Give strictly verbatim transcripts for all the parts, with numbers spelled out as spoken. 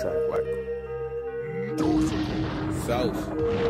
sounds like South.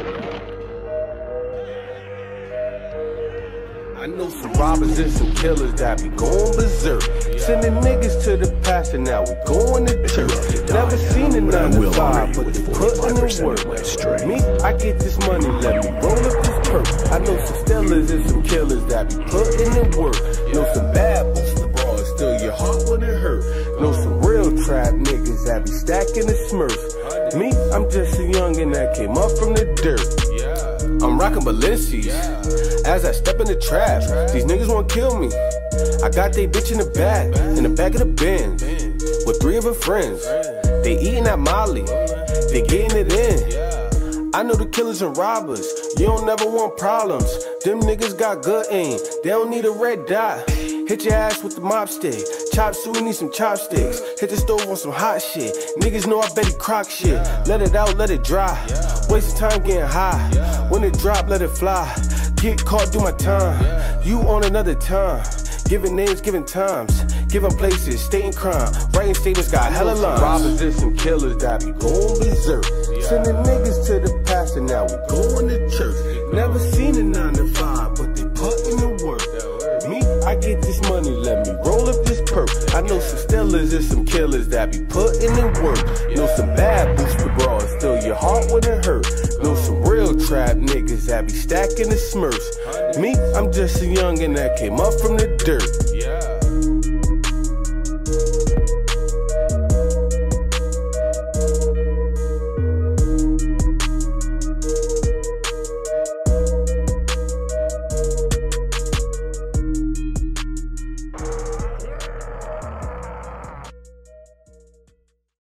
I know some robbers and some killers that be going berserk. Sending niggas to the pasture, now we going to church. Never seen a nine to five, but they put in the work. Me, I get this money, let me roll up this perk. I know some stealers and some killers that be putting in work. Know some bad booster bras, still your heart when it hurt. Know some real trap niggas that be stacking the smurfs. Me, I'm just a youngin' that came up from the dirt. I'm rockin' Balenci's as I step in the trap. These niggas won't kill me. I got they bitch in the back, in the back of the Benz, with three of her friends. They eatin' that Molly, they getting it in. I know the killers and robbers, you don't never want problems. Them niggas got good aim, they don't need a red dot. Hit your ass with the mop stick, chop suey need some chopsticks. Hit the stove on some hot shit, niggas know I bet he crock shit. Let it out, let it dry, wasting time getting high. When it drop, let it fly, get caught, do my time. You on another time, giving names, giving times, giving places, stating crime, writing statements, got hella lines. Robbers and some killers that be going berserk. Sending niggas to the pasture, now we going to church. Never seen a nine to five, but they put in the work. Me, I get this money, let me roll up this perk. I know some stealers and some killers that be putting in work. Know some bad booster bras, still your heart when it hurt. Know some real trap niggas that be stacking the smurfs. Me, I'm just a youngin' that came up from the dirt.